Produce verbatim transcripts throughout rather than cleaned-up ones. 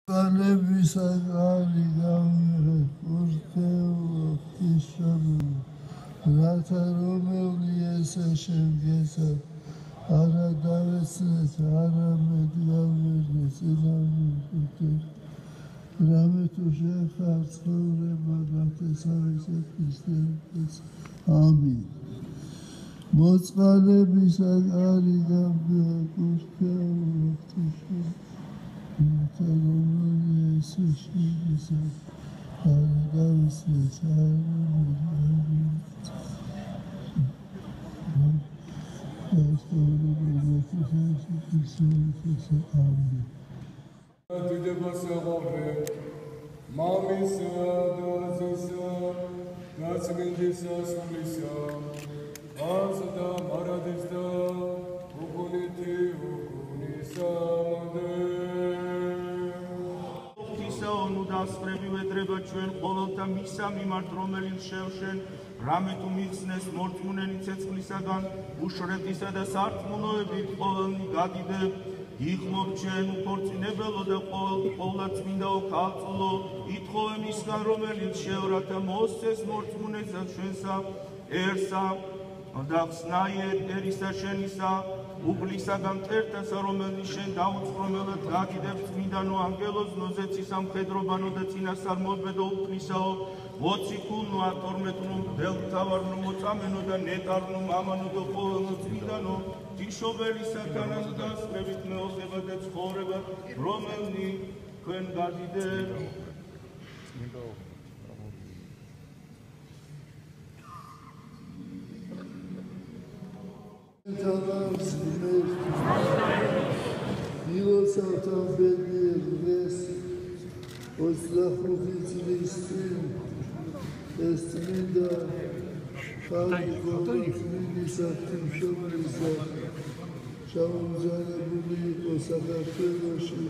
Qalebisagani gamere kurteu kishanu rata romeli esa shemgesa ara davesnet ara medgaverne sinamute rame tu shekharts khore bagate saviset kistes amin motsqalebisagani gamere kurteu kishanu ჩვენ ყოველთა მისა მიმართ რომელიც შევშენ რამე თუ მიხსნეს მორწმუნენი ცეცხლისაგან უშრეთისა და სარწმუნოებით ყოველნი გადიდებ იხმობ ჩვენ უქორწინებელო და ყოვლადწმინდაო ქალწულო ითხოვე მისგან რომელიც შევრათა მოსცეს მორწმუნესა ჩვენსაერსა და ხსნაიერ ერისა შენისა უგლისაგან მტერტასა რომელიც შენ დაუწყრომელად გაგიდებს წმინდანო ანგელოზ ნოზეცის ამხედრობანო და წინასწარმოებედო უფლისაო მოციქულნო ათორმეტნო დელთავარნო მოწამენო და ნეტარნო მამანო და ყოველნო წმინდანო თიშობელი სათანას დასწრებით მეოხება და ცხოვრება რომელნი თქვენ გაგიდებ Tavars bilir, Yılsatan belir, ves, Oslahuvitlistin, Estimida, Kali Kovatmini Saktim Şomrisa, Şamuzana Buli, Osakateloşi,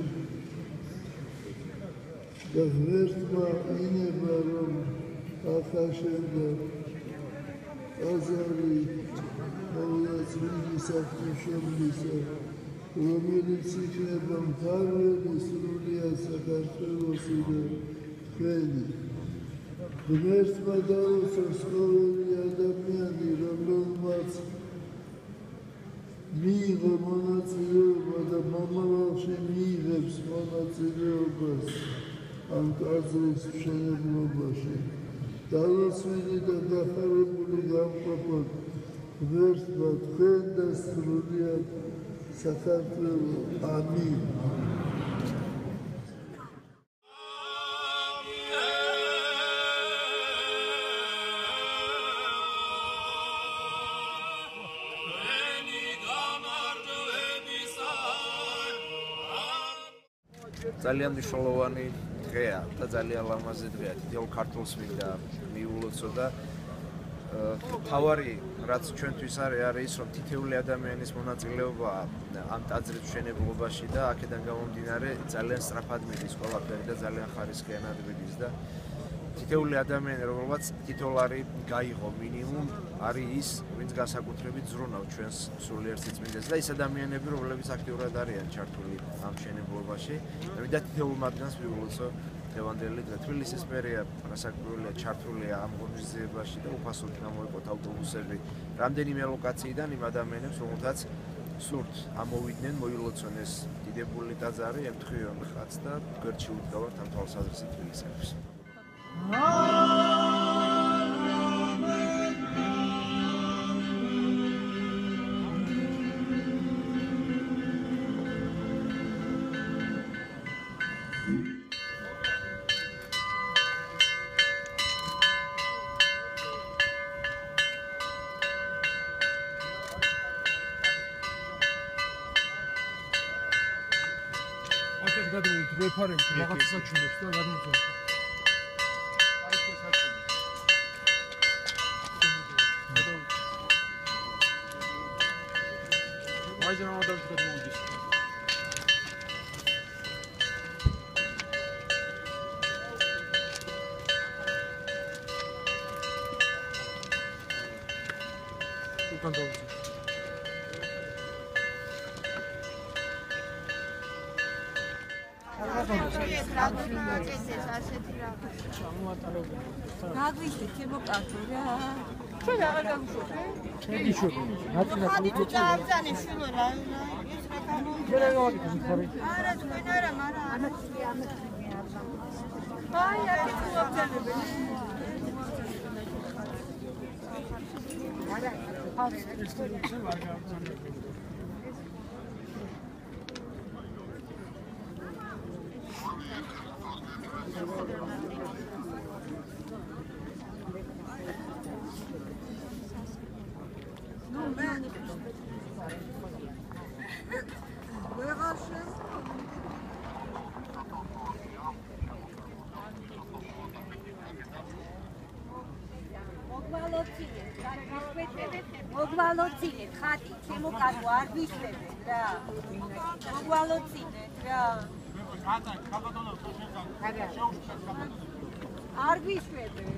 Gahvertma ine barom, Akaşenda, Azari, Olasmini Saktim Şomrisa, რომელიც იქნება მფარველი სრულია საქართველოსიდან თქვენი ღმერთმა დაუწოს ყოველი ადამიანი რომელმაც მიიღო მონაწილეობა და მომავალში მიიღებს მონაწილეობას ამ ტაძრის მშენებლობაში დაუწვილი და დახარებული გამყოფოთ ღმერთმა თქვენ და სრულიად საქართველო ამინ ძალიან მნიშვნელოვანი დღეა და ძალიან ლამაზი დღეა თითოეულ ქართულს მინდა მიულოცო და თავარი რაც ჩვენთვის არის არის რომ თითოეული ადამიანის მონაწილეობა ამ ტაძრის მშენებლობაში და აქედან გამომდინარე ძალიან სწრაფად მიდის ყველაფერი და ძალიან ხარისხიანად მიდის და თითოეული ადამიანი რომელმაც ტიტულარი გაიღო მინიმუმ არის ის ვინც განსაკუთრებით ზრუნავს ჩვენს სულიერ სიწმინდეს და ის ადამიანები რომლებიც აქტიურად არიან ჩართული ამ მშენებლობაში და მინდა თითოეულ მათგანს მიულოცო Evangeli de Tbilisis მერია რასაკვირველია ჩართულია ამ ღონისძიებაში და უფასოდ გამოიყოთ ავტობუსები რამდენიმე ლოკაციიდან იმ ადამიანებს რომელთაც სურთ ამოვიდნენ მოილოცონ ეს დიდებული ტაძარი ემთხვიონ ხაც და გვერდში უდგავართ ამ თვალსაზრისით თბილისელებს რეფერენდ რაღაცა ჩუნებს და გადმოწევს. მაიზე მომდავს გადმოუდის. უკან დავუძე. გაგვიშე ჩემო კაცო რა. ჩვენ აღარ გავუშვებთ. შედი შუბი. ნაცნა ხადი თუ წააბძანე შულო რა. ეს რა გამოიწვია. ჩვენ რა გავაკეთე ხარი? არა თქვენ არა, მაგრამ ამათი ამათი არა. აი, აქ თუ აბძანებენ. არა, ხალხი ჩვენ არ გავაკეთე. მოგვალოცინეთ ხატი ჩემო კაცო არ ვიშვებეთ რა მოგვალოცინეთ რა არ ვიშვებეთ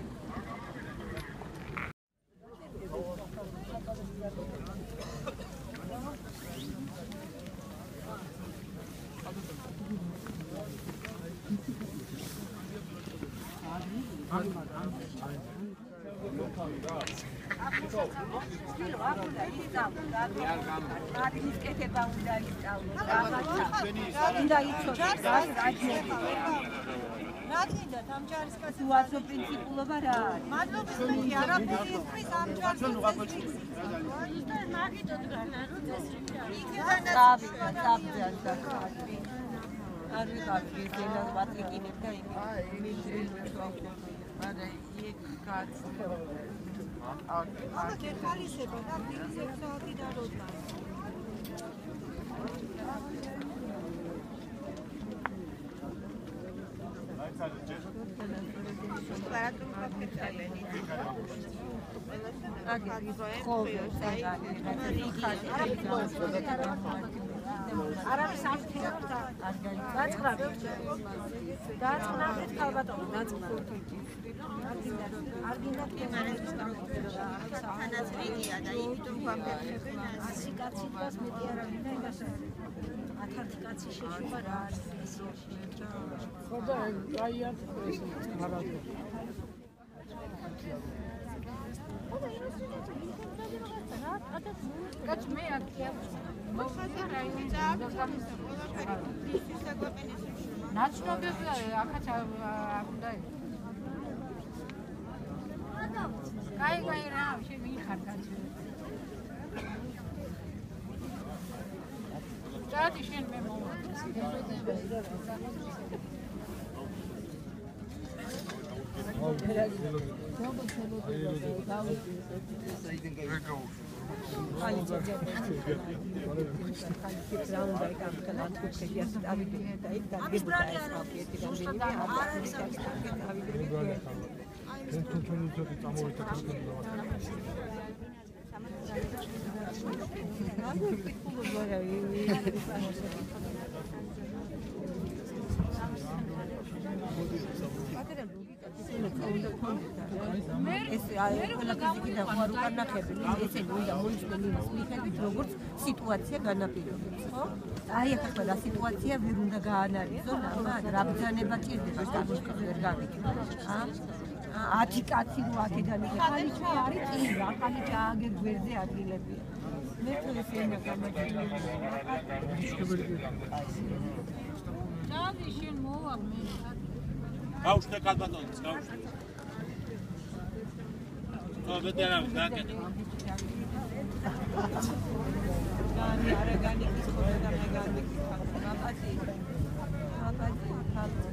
არის კეთება უნდა ისწავლოს. უნდა იცოდე რა რაჯნები. რა გინდათ ამ ჯარისკაცი უაცო პრინციპულობა რა არის? მადლობა თქვენი არაფერი ისმის ამ ჯარისკაცი. მაგიტო დრანა რო წესრიგია. დავიდა დავიდა და ხატი. არ ვიყავი ძელა ვატლიკინებ და იმით. მაგრამ იქ კაცი Ama kefali sebep, bir saati daha oldu. Kaç mı yapıyor? Naçno gözler, akaç akundayı. Kay kay ra, şey mi karkaç. Çat işin mi mo? ეს ყველაფერი და ხوار უკან ნახები ესენი უნდა მოიწვიონ იმის მიხედვით როგორც სიტუაცია განაპირობებს ხო აი ახლა ყველა სიტუაცია ვერ უნდა გაანალიზონ ამან რა ბრძანება ჭირდება სტატუსი ვერ გამიქნა ა ათი კაცი რო აქედან ხალი ჩა არის წინ ახალი ჩააგე გვერდზე ადგილებია მე თვითონ ენა გამაჩნია ჩავი შენ მოვალ მე გაუშვე კალბატონს გაუშვე ო ვეტერანი დაკეთე განი არა განი ის ხოლმე და მე განი მაპატი მაპატი ხალხო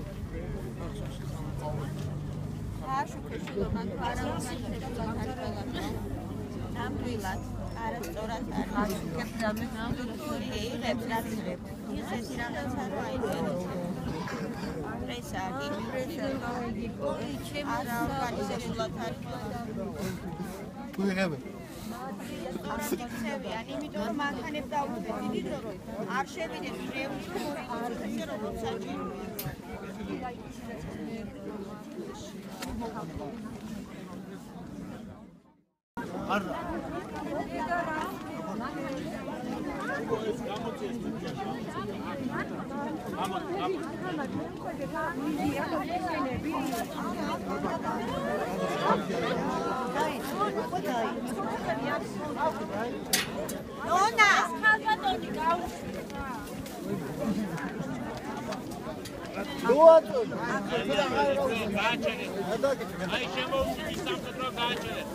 აშუქეშილო მან პარალელურად არის ნამდვილად არასწორად არის აშუქებს რამე ნამდვილი იღებს რაც იღებს ისეთი რაღაცა რო აიწეროს პრესაგი პრესაგი ჩემ არა ორგანიზებულად არის ვიღებე არასწორად იმიტომ რომ მანქანებს დაუშვეთ დიდი დრო რომ არ შევიდეთ რეუში მორიგოზე როგორც საჭიროა არა ნონა ხალბატონი გაუშვება. აი შემოუშვი სამხედრო გააჩერე.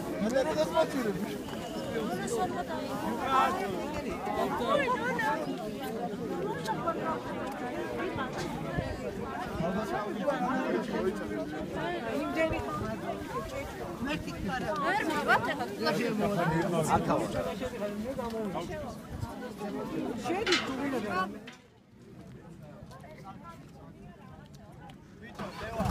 შედი თუ